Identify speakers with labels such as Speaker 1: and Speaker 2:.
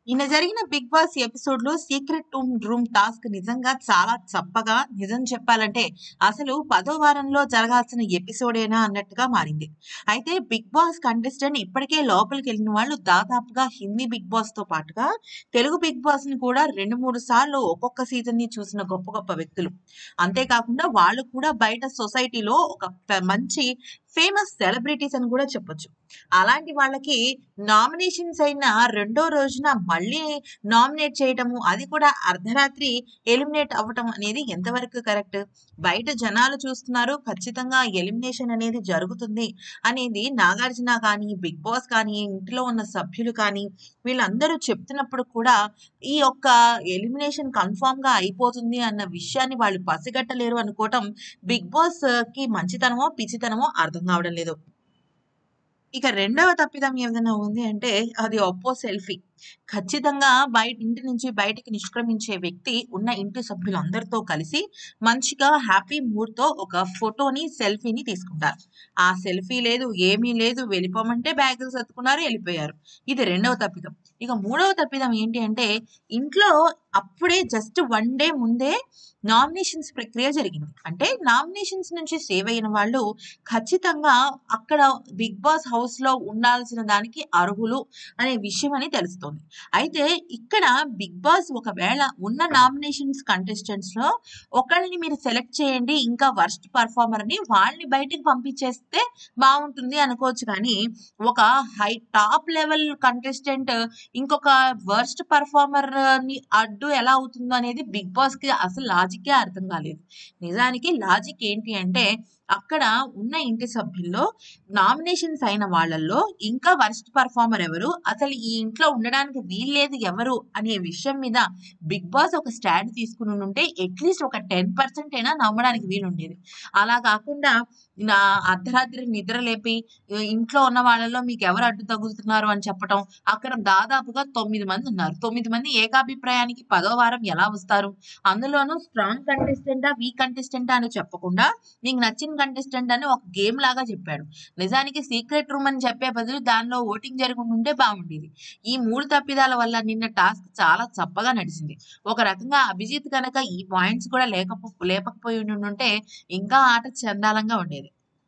Speaker 1: నిన్న జరిగిన 'Bigg Boss' ఎపిసోడ్‌లో సీక్రెట్ రూమ్ టాస్క్ నిజంగా చాలా చప్పగా, నిజం చెప్పాలంటే అసలు 10వ వారంలో జరగాల్సిన ఎపిసోడేనా అన్నట్టుగా మారింది. అయితే 'బిగ్ బాస్' కంటెస్టెంట్ ఇప్పటికే లోపలికెళ్ళిన వాళ్ళు దాదాపుగా హిందీ 'బిగ్ బాస్'తో పాటుగా తెలుగు 'బిగ్ బాస్'ని కూడా 2, 3 సార్లు ఒక్కొక్క సీజన్‌ని చూసిన గొప్ప గొప్ప వ్యక్తులు. అంతేకాకుండా వాళ్ళు కూడా బయట సొసైటీలో ఒక మంచి ఫేమస్ సెలబ్రిటీస్ అని కూడా చెప్పొచ్చు. అలాంటి వాళ్ళకి నామినేషన్స్ అయిన రెండో రోజున మళ్ళీ నామినేట్ చేయటము, అది కూడా అర్ధరాత్రి ఎలిమినేట్ అవ్వటం అనేది ఎంతవరకు కరెక్ట్? బయట జనాలు చూస్తున్నారు. ఖచ్చితంగా ఎలిమినేషన్ అనేది జరుగుతుంది అనేది నాగార్జున కానీ, బిగ్ బాస్ కానీ, ఇంట్లో ఉన్న సభ్యులు కానీ వీళ్ళందరూ చెప్తున్నప్పుడు కూడా ఈ యొక్క ఎలిమినేషన్ కన్ఫర్మ్‌గా అయిపోతుంది అన్న విషయాన్ని వాళ్ళు పసిగట్టలేరు అనుకోవటం బిగ్ బాస్‌కి మంచితనమో, పిచ్చితనమో అర్థం కావడం లేదు. ఇక రెండవ తప్పిదం ఏదైనా ఉంది అంటే అది ఒప్పో సెల్ఫీ. ఖచ్చితంగా ఇంటి నుంచి బయటికి నిష్క్రమించే వ్యక్తి ఉన్న ఇంటి సభ్యులందరితో కలిసి మంచిగా హ్యాపీ మూడ్‌తో ఒక ఫోటోని, సెల్ఫీని తీసుకుంటారు. ఆ సెల్ఫీ లేదు, ఏమీ లేదు. వెళ్ళిపోమంటే బ్యాగులు సర్దుకున్నారు, ఎళ్ళిపోయారు. ఇది రెండవ తప్పిదం. ఇక మూడవ తప్పిదం ఏంటి అంటే ఇంట్లో అప్పుడే జస్ట్ 1 డే ముందే నామినేషన్స్ ప్రక్రియ జరిగింది. అంటే నామినేషన్స్ నుంచి సేవ్ అయిన వాళ్ళు ఖచ్చితంగా అక్కడ 'బిగ్ బాస్' హౌస్‌లో ఉండాల్సిన దానికి అర్హులు అనే విషయం అని తెలుస్తోంది. అయితే ఇక్కడ 'బిగ్ బాస్' ఒకవేళ ఉన్న నామినేషన్స్ కంటెస్టెంట్స్‌లో ఒకళ్ళని మీరు సెలెక్ట్ చేయండి ఇంకా వర్స్ట్ పెర్ఫార్మర్ అని వాళ్ళని బయటికి పంపించేస్తే బావుంటుంది అనుకోవచ్చు కానీ, ఒక టాప్ లెవెల్ కంటెస్టెంట్ ఇంకొక వర్స్ట్ పెర్ఫార్మర్‌ని అడ్డు ఎలా అవుతుందో అనేది 'బిగ్ బాస్‌కి' అసలు లాజిక్కే అర్థం కాలేదు. నిజానికి లాజిక్ ఏంటి అంటే అక్కడ ఉన్న ఇంటి సభ్యుల్లో నామినేషన్స్ అయిన వాళ్ళల్లో ఇంకా వరస్ట్ పెర్ఫార్మర్ ఎవరు? అసలు ఈ ఇంట్లో ఉండడానికి వీల్లేదు ఎవరు? అనే విషయం మీద 'బిగ్ బాస్' ఒక స్టాండ్ తీసుకునుంటే అట్‌లీస్ట్ ఒక 10% అయినా నమ్మడానికి వీలుండేది. అలా కాకుండా నా అర్ధరాత్రి నిద్ర లేపి ఇంట్లో ఉన్న వాళ్ళలో మీకెవరు అడ్డు తగులుతున్నారు అని చెప్పటం. అక్కడ దాదాపుగా 9 మందున్నారు. 9 మంది ఏకాభిప్రాయానికి 10వ వారం ఎలా వస్తారు? అందులోనూ స్ట్రాంగ్ కంటెస్టెంటా? వీక్ కంటెస్టెంటా అని చెప్పకుండా నీకు నచ్చిన కంటెస్టెంట్ అని ఒక గేమ్ లాగా చెప్పాడు. నిజానికి సీక్రెట్ రూమ్ అని చెప్పే బదులు దానిలో ఓటింగ్ జరుగుండుంటే బావుండేది. ఈ 3 తప్పిదాల వల్ల నిన్న టాస్క్ చాలా చప్పగా నడిచింది. ఒక రకంగా అభిజిత్ గనక ఈ పాయింట్స్ కూడా లేకపోయి ఉండుంటే ఇంకా ఆట చెండాలంగా ఉండేది.